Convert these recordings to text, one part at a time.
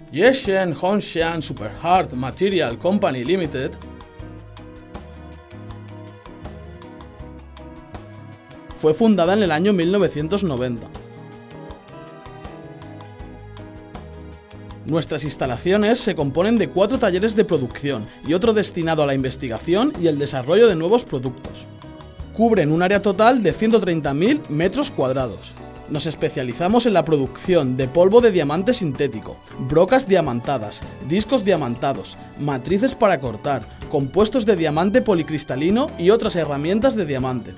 Yeshen Hongshan Super Hard Material Company Limited fue fundada en el año 1990. Nuestras instalaciones se componen de 4 talleres de producción y otro destinado a la investigación y el desarrollo de nuevos productos. Cubren un área total de 130.000 metros cuadrados. Nos especializamos en la producción de polvo de diamante sintético, brocas diamantadas, discos diamantados, matrices para cortar, compuestos de diamante policristalino y otras herramientas de diamante.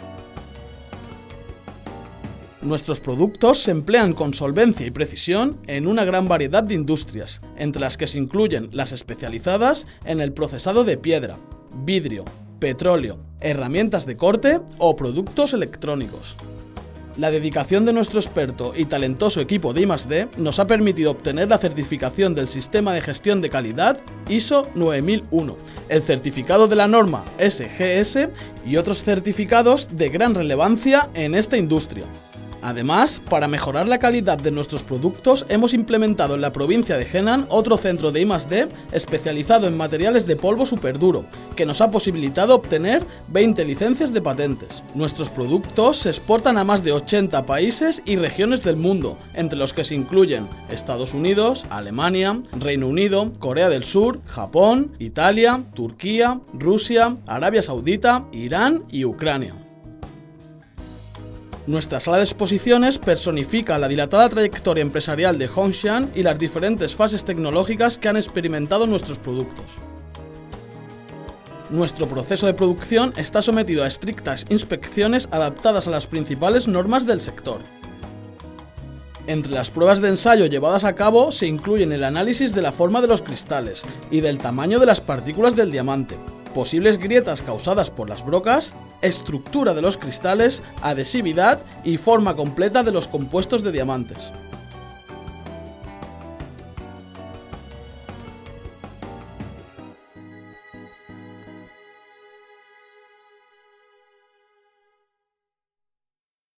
Nuestros productos se emplean con solvencia y precisión en una gran variedad de industrias, entre las que se incluyen las especializadas en el procesado de piedra, vidrio, petróleo, herramientas de corte o productos electrónicos. La dedicación de nuestro experto y talentoso equipo de I+D nos ha permitido obtener la certificación del Sistema de Gestión de Calidad ISO 9001, el certificado de la norma SGS y otros certificados de gran relevancia en esta industria. Además, para mejorar la calidad de nuestros productos, hemos implementado en la provincia de Henan otro centro de I+D especializado en materiales de polvo superduro, que nos ha posibilitado obtener 20 licencias de patentes. Nuestros productos se exportan a más de 80 países y regiones del mundo, entre los que se incluyen Estados Unidos, Alemania, Reino Unido, Corea del Sur, Japón, Italia, Turquía, Rusia, Arabia Saudita, Irán y Ucrania. Nuestra sala de exposiciones personifica la dilatada trayectoria empresarial de Hongshan y las diferentes fases tecnológicas que han experimentado nuestros productos. Nuestro proceso de producción está sometido a estrictas inspecciones adaptadas a las principales normas del sector. Entre las pruebas de ensayo llevadas a cabo se incluyen el análisis de la forma de los cristales y del tamaño de las partículas del diamante, posibles grietas causadas por las brocas, estructura de los cristales, adhesividad y forma completa de los compuestos de diamantes.